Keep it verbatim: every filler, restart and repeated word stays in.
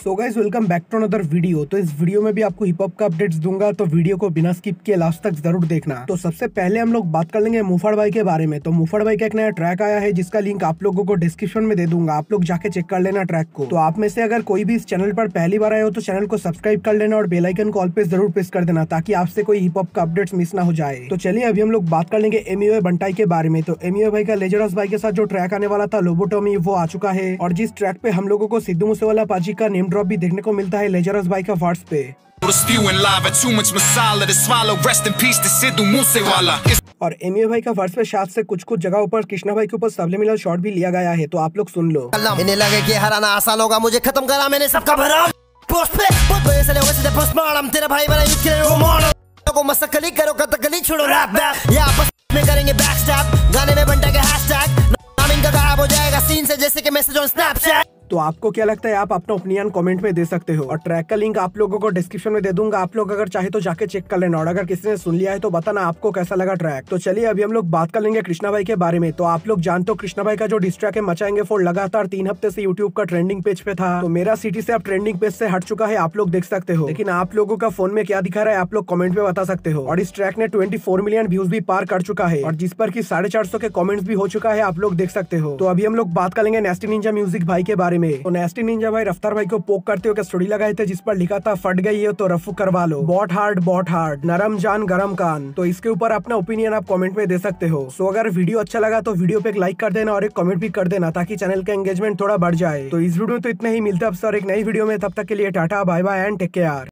So guys welcome back to another video. तो इस video में भी आपको हिप हॉप का अपडेट्स दूंगा, तो वीडियो को बिना स्किप किए लास्ट तक जरूर देखना। तो सबसे पहले हम लोग बात कर लेंगे मुफड़ भाई के बारे में। तो मुफड़ भाई का एक नया ट्रैक आया है जिसका लिंक आप लोगों को डिस्क्रिप्शन में दे दूंगा, आप लोग जाके चेक कर लेना ट्रैक को। तो आप में से अगर कोई भी इस चैनल पर पहली बार आए हो तो चैनल को सब्सक्राइब कर लेना और बेल आइकन को ऑल पे जरूर प्रेस कर देना ताकि आपसे कोई हिप हॉप का अपडेट्स मिस ना हो जाए। तो चलिए अभी हम लोग बात कर लेंगे एमयूए बंटाई के बारे में। तो एमयूए भाई का लेजरस भाई के साथ जो ट्रैक आने वाला था लोबोटोमी, वो आ चुका है और जिस ट्रैक पे हम लोगों को सिद्धू मूसेवाला पाजी का नेम ड्रॉप भी देखने को मिलता है लेजरस भाई का वर्ड्स पे। और एमयूए भाई का वर्ड्स पे शायद से कुछ कुछ जगहों पर कृष्णा भाई के ऊपर सबलिमिनल शॉट भी लिया गया है, तो आप लोग सुन लो। इन्हें लगे कि हराना आसान होगा, मुझे खत्म करा मैंने सबका भरम। पोस्ट पे बहुत बड़े से लोगों से पोस्ट मारम, तेरा भाई बना यूथ के वो मॉडल को मसकली करो कतकली छोड़ो रैप बैक, या आपस में करेंगे बैकस्टैप, गाने में बंटा के हैशटैग नाम इनका गायब हो जाएगा सीन से जैसे कि मैसेज ऑन स्नैपचैट। तो आपको क्या लगता है, आप अपना ओपिनियन कमेंट में दे सकते हो और ट्रैक का लिंक आप लोगों को डिस्क्रिप्शन में दे दूंगा, आप लोग अगर चाहे तो जाके चेक कर लेना। और अगर किसी ने सुन लिया है तो बताना आपको कैसा लगा ट्रैक। तो चलिए अभी हम लोग बात कर लेंगे कृष्णा भाई के बारे में। तो आप लोग जानते हो कृष्णा भाई का जो डिस ट्रैक है मचाएंगे फोड़ लगातार तीन हफ्ते से यूट्यूब का ट्रेंडिंग पेज पे था। तो मेरा सिटी से अब ट्रेंडिंग पेज से हट चुका है, आप लोग देख सकते हो। लेकिन आप लोगों का फोन में क्या दिखा रहा है आप लोग कमेंट में बता सकते हो। और इस ट्रैक ने ट्वेंटी फोर मिलियन व्यूज भी पार कर चुका है और जिस पर की साढ़े चार सौ के कॉमेंट्स भी हो चुका है, आप लोग देख सकते हो। तो अभी हम लोग बात कर लेंगे नेस्टी निंजा म्यूजिक भाई के बारे में। तो नेस्टी निंजा भाई रफ्तार भाई को पोक करते हुए स्टोरी लगाए थे जिस पर लिखा था फट गई है तो रफू करवा लो, बॉट हार्ड बॉट हार्ड, नरम जान गरम कान। तो इसके ऊपर अपना ओपिनियन आप कमेंट में दे सकते हो। सो अगर वीडियो अच्छा लगा तो वीडियो पे एक लाइक कर देना और एक कमेंट भी कर देना ताकि चैनल का एंगेजमेंट थोड़ा बढ़ जाए। तो इस वीडियो में तो इतना ही, मिलता है अब से और एक नई वीडियो में, तब तक के लिए tata bye bye and take care.